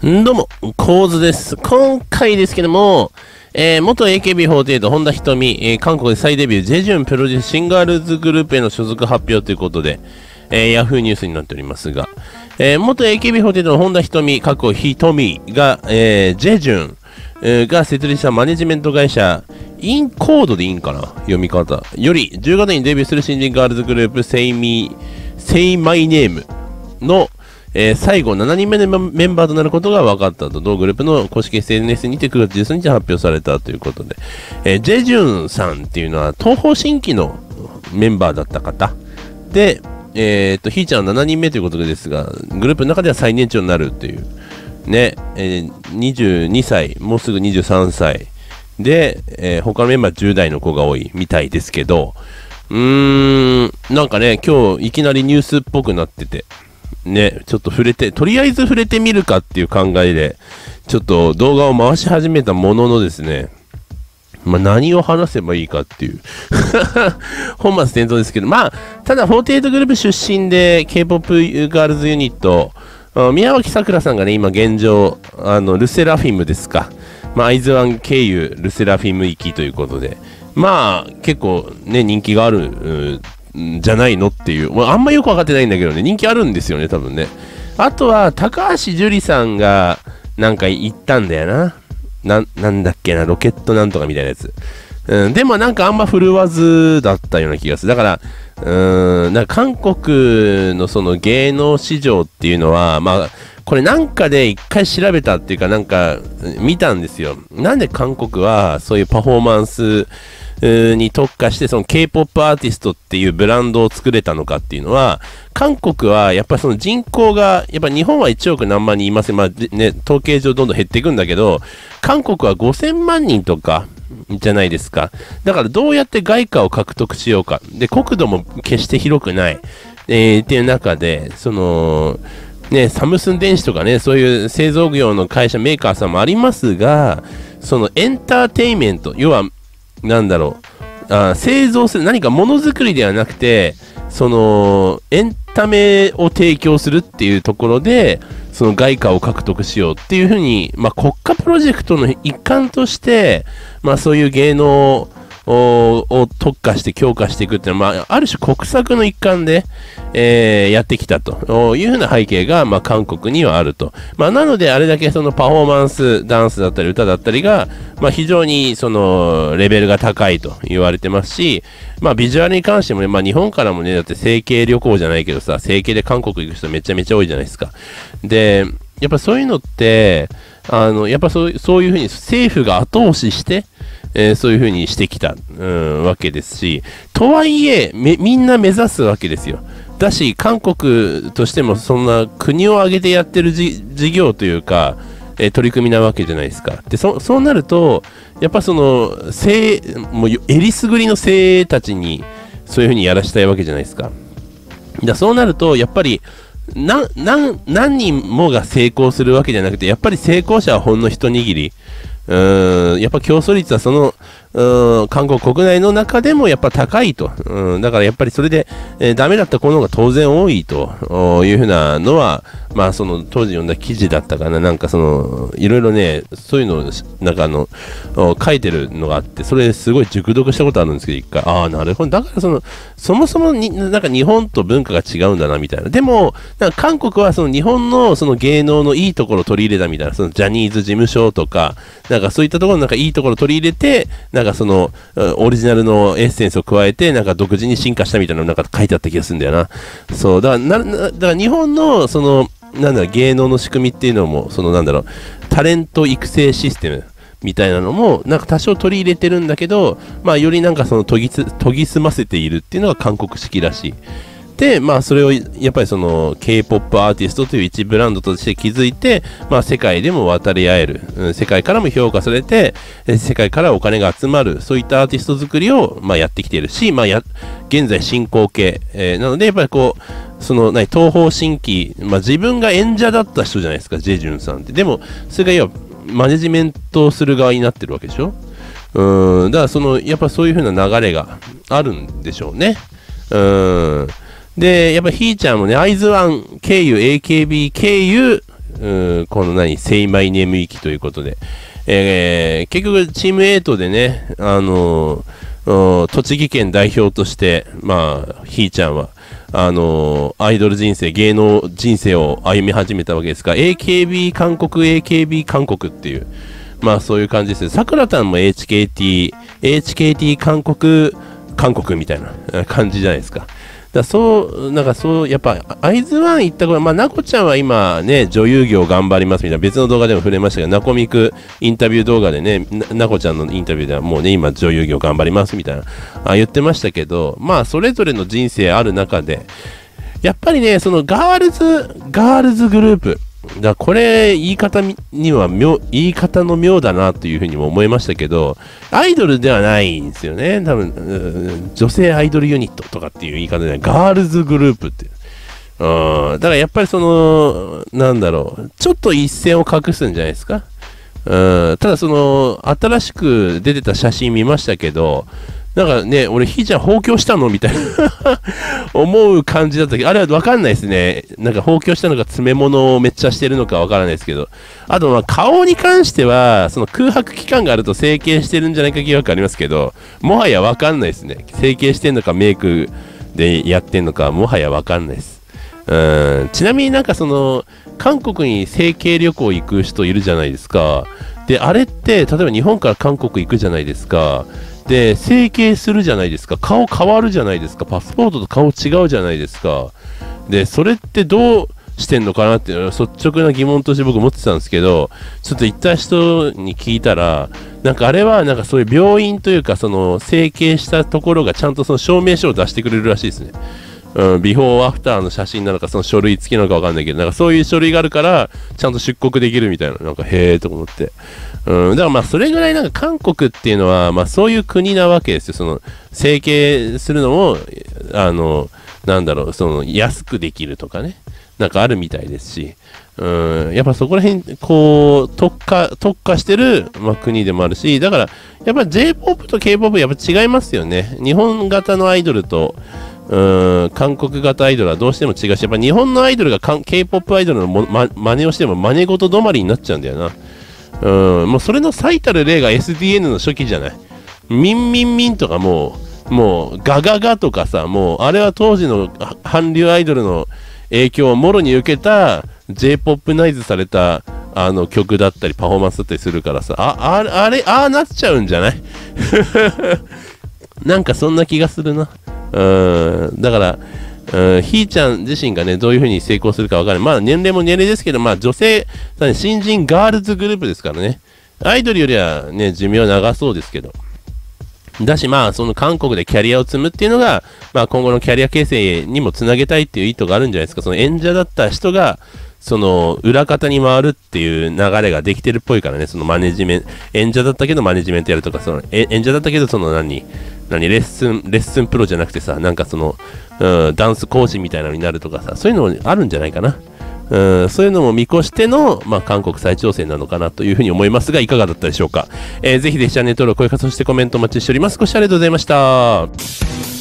どうも、コウズです。今回ですけども、元 AKB48 本田仁美、韓国で再デビュー、ジェジュンプロデュースシンガールズグループへの所属発表ということで、ヤフーニュースになっておりますが、元 AKB48 の本田仁美、瞳が、ジェジュンが設立したマネジメント会社、インコードでいいんかな読み方。より、10月にデビューする新人ガールズグループ、Say My Name の、最後7人目のメンバーとなることが分かったと、同グループの公式 SNS にて9月13日発表されたということで、ジェジュンさんっていうのは東方神起のメンバーだった方で、ひーちゃんは7人目ということですが、グループの中では最年長になるというね、22歳、もうすぐ23歳で、他のメンバー10代の子が多いみたいですけど、なんかね、今日いきなりニュースっぽくなってて、ね、ちょっととりあえず触れてみるかっていう考えで、ちょっと動画を回し始めたもののですね、何を話せばいいかっていう本末転倒ですけど、ただ48グループ出身で K-POP ガールズユニット、宮脇さくらさんがね、今現状、ルセラフィムですか。アイズワン経由ルセラフィム行きということで、結構ね、人気がある、じゃないのっていう、あんまよく分かってないんだけどね、人気あるんですよね、多分ね。あとは、高橋樹里さんが、なんか言ったんだよな。なんだっけな、ロケットなんとかみたいなやつ。でもなんかあんま振るわずだったような気がする。だから、なんか韓国のその芸能市場っていうのは、これなんかで一回調べたっていうか、なんか見たんですよ。なんで韓国はそういうパフォーマンス、に特化してその K-POP アーティストっていうブランドを作れたのかっていうのは、韓国はやっぱりその人口が、やっぱ日本は1億何万人います。統計上どんどん減っていくんだけど、韓国は5000万人とかじゃないですか。だからどうやって外貨を獲得しようか。で、国土も決して広くない。っていう中で、その、ね、サムスン電子とかね、そういう製造業の会社、メーカーさんもありますが、そのエンターテインメント、要は、なんだろう、製造する何かものづくりではなくて、そのエンタメを提供するっていうところで、その外貨を獲得しようっていうふうに、国家プロジェクトの一環として、そういう芸能を特化して強化していくっていうのは、ある種国策の一環で、やってきたというふうな背景が、韓国にはあると。なので、あれだけそのパフォーマンス、ダンスだったり歌だったりが、非常にそのレベルが高いと言われてますし、ビジュアルに関してもね、日本からもね、だって整形旅行じゃないけどさ、整形で韓国行く人めちゃめちゃ多いじゃないですか。で、やっぱそういうのって、やっぱそういうふうに政府が後押しして、そういうふうにしてきた、わけですし、とはいえ、みんな目指すわけですよ。だし、韓国としてもそんな国を挙げてやってる事業というか、取り組みなわけじゃないですか。で、そうなると、やっぱその、もうえりすぐりの精鋭たちに、そういうふうにやらしたいわけじゃないですか。そうなると、やっぱり、何人もが成功するわけじゃなくて、やっぱり成功者はほんの一握り。やっぱ競争率はその、韓国国内の中でもやっぱ高いと。だからやっぱりそれで、ダメだった子の方が当然多いというふうなのは、その当時読んだ記事だったかな。なんかその、いろいろね、そういうのを、なんか書いてるのがあって、それすごい熟読したことあるんですけど、一回。なるほど。だからそもそもなんか日本と文化が違うんだな、みたいな。でも、なんか韓国はその日本のその芸能のいいところを取り入れたみたいな、そのジャニーズ事務所とか、なんかそういったところのなんかいいところを取り入れて、なんかそのオリジナルのエッセンスを加えて、なんか独自に進化したみたいなのなんか書いてあった気がするんだよな。そう、だから日本のその、芸能の仕組みっていうのも、そのタレント育成システムみたいなのも、なんか多少取り入れてるんだけど、よりなんかその研ぎ澄ませているっていうのが韓国式らしい。で、それをやっぱりその K-POP アーティストという一ブランドとして築いて、世界でも渡り合える、世界からも評価されて、世界からお金が集まる、そういったアーティスト作りをやってきているし、現在進行形、なのでやっぱりこう、その東方神起、自分が演者だった人じゃないですか、ジェジュンさんって。でも、それが要はマネジメントする側になってるわけでしょ。だからやっぱそういう風な流れがあるんでしょうね。で、やっぱひーちゃんもね、アイズワン経由、AKB 経由、 このSay My Name 行きということで、結局チーム8でね、栃木県代表として、まあ、ひーちゃんは、アイドル人生、芸能人生を歩み始めたわけですが、AKB 韓国っていう、まあそういう感じですね。さくらたんも HKT 韓国みたいな感じじゃないですか。だそう、なんかそう、やっぱ、アイズワン行った頃、まあ、なこちゃんは今ね、女優業頑張りますみたいな、別の動画でも触れましたけど、なこみくインタビュー動画でね、なこちゃんのインタビューではもうね、今女優業頑張りますみたいな、言ってましたけど、まあ、それぞれの人生ある中で、やっぱりね、そのガールズグループ、だこれ言い方の妙だなというふうにも思いましたけど、アイドルではないんですよね。多分女性アイドルユニットとかっていう言い方で、ガールズグループっていう。だからやっぱりそのなんだろう、ちょっと一線を画すんじゃないですか。ただその新しく出てた写真見ましたけど、なんかね、俺、ひーちゃん放狂したのみたいな思う感じだったけど、あれは分かんないですね。なんか放狂したのか、詰め物をめっちゃしてるのか分からないですけど、あと、まあ、顔に関しては、その空白期間があると整形してるんじゃないか疑惑ありますけど、もはや分かんないですね。整形してんのか、メイクでやってんのか、もはや分かんないです。ちなみになんかその、韓国に整形旅行行く人いるじゃないですか。で、あれって、例えば日本から韓国行くじゃないですか。で、整形するじゃないですか。顔変わるじゃないですか。パスポートと顔違うじゃないですか。で、それってどうしてんのかなっていうのは率直な疑問として僕持ってたんですけど、ちょっと行った人に聞いたら、なんかあれはなんかそういう病院というか、その整形したところがちゃんとその証明書を出してくれるらしいですね。ビフォーアフターの写真なのか、その書類付きなのかわかんないけど、なんかそういう書類があるから、ちゃんと出国できるみたいな、なんかへーと思って。だからまあそれぐらいなんか韓国っていうのは、まあそういう国なわけですよ。その、整形するのも、なんだろう、その、安くできるとかね。なんかあるみたいですし、やっぱそこら辺、こう、特化してる、まあ、国でもあるし、だから、やっぱ J-POP と K-POP やっぱ違いますよね。日本型のアイドルと、韓国型アイドルはどうしても違うし、やっぱ日本のアイドルがK-POP アイドルの真似をしても真似事止まりになっちゃうんだよな。もうそれの最たる例が SDN の初期じゃない。ミンミンミンとかもうガガガとかさ、もうあれは当時の韓流アイドルの影響をもろに受けた J-POP ナイズされた曲だったりパフォーマンスだったりするからさ、あれなっちゃうんじゃないなんかそんな気がするな。だから、ひーちゃん自身がね、どういう風に成功するかわからない。まあ年齢も年齢ですけど、まあ女性、新人ガールズグループですからね。アイドルよりはね、寿命長そうですけど。だし、まあ、その韓国でキャリアを積むっていうのが、まあ今後のキャリア形成にもつなげたいっていう意図があるんじゃないですか。その演者だった人が、その裏方に回るっていう流れができてるっぽいからね、そのマネジメント、演者だったけどマネジメントやるとか、その演者だったけど、そのレッスンプロじゃなくてさ、なんかその、ダンス講師みたいなのになるとかさ、そういうのもあるんじゃないかな。そういうのも見越しての、まあ、韓国再挑戦なのかなというふうに思いますが、いかがだったでしょうか。ぜひぜひチャンネル登録、高評価、そしてコメントお待ちしております。ご視聴ありがとうございました。